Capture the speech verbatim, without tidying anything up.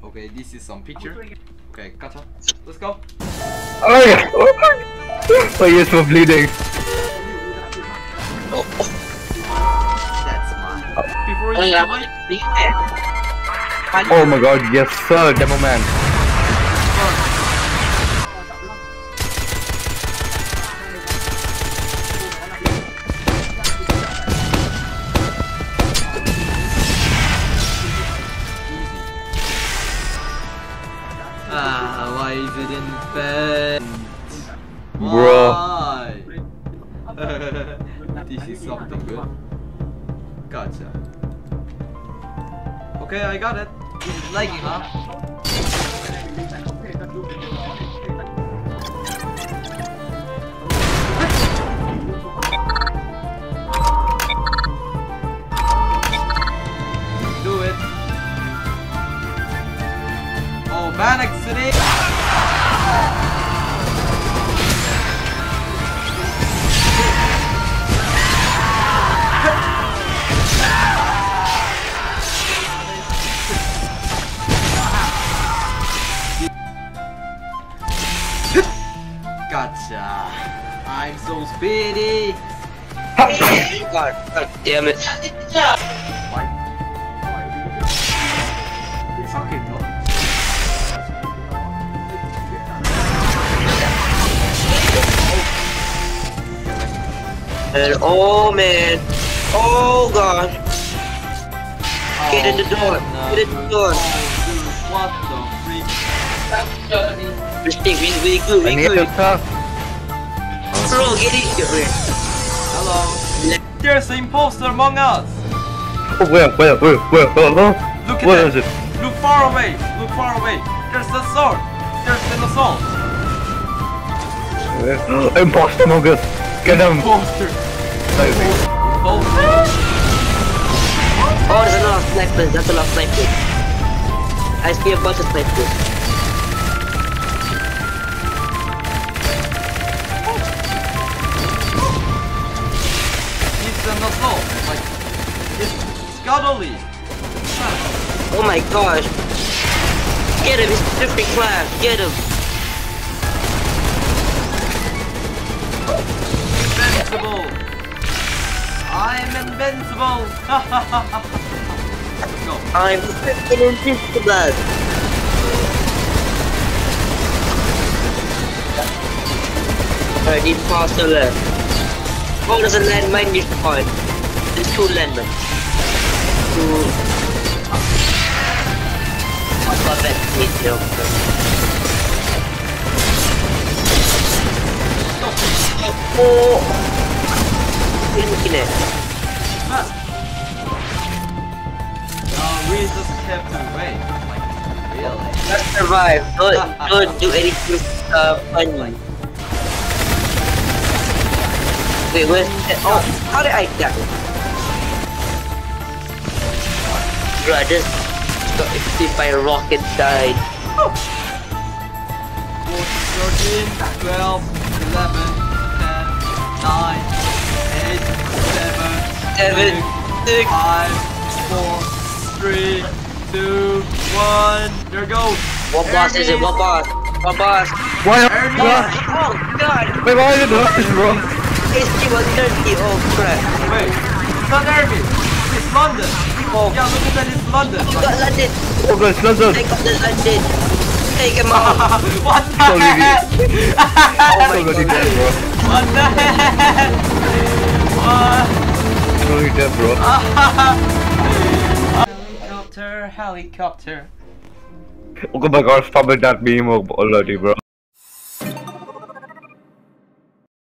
Okay, this is some picture. Okay, gotcha. Let's go. Oh yeah! My ears were bleeding. That's mine. Before you do it. Oh my god, yes sir, demo man. Ah, why is it in bed? Bro. Why? This is something good. Gotcha. Okay, I got it. This is lagging, huh? Do it. Oh, man, accident! Gotcha. I'm so speedy. God, God damn it. What? It's okay though. And oh man. Oh god. Get in the door. Get in the door. Oh, dude, what the freak? This thing really, really good, really good. Bro, get in here. Hello. There's an imposter among us. Oh, where, where, where, where, hello? Look at Where that. is it? Look far away. Look far away. There's a sword. There's an assault. Imposter among us. Get him. Imposter. Imposter. Imposter. Oh, there's a lot of snipers. That's a lot of snipers. I see a bunch of snipers. It's an assault. Like, it's scholarly. Oh my gosh. Get him, he's different class. Get him. Invincible. I'm invincible. Let's go. I'm freaking invincible. Alright, need faster left. Oh, there's a landmine near the point. There's two landmines. Two. I thought that needs to Oh! Looking at it. Now we just have to wait. Like, really? Let's survive. Don't, don't do anything uh, funny. Wait, where's that? Oh, how did I die? Bro, I just got hit by a rocket died. thirteen, twelve, eleven, ten, nine, eight, seven, Seven, six. five, four, three, two, one. There goes. What boss is it? What boss? What boss? Why? Hermes. Why? Oh god! Wait, why did you do this, bro? H P was dirty. Oh crap! Wait, it's not Hermes. It's London. Oh, Yeah, look at that. It's London. you got London. Oh, guys, let's go. I got the London. Take him out. What the So heck? Oh my So good, god. dead, bro. What the heck? What? So dead, bro. Helicopter, helicopter. Oh my god, stop with that beam already, bro.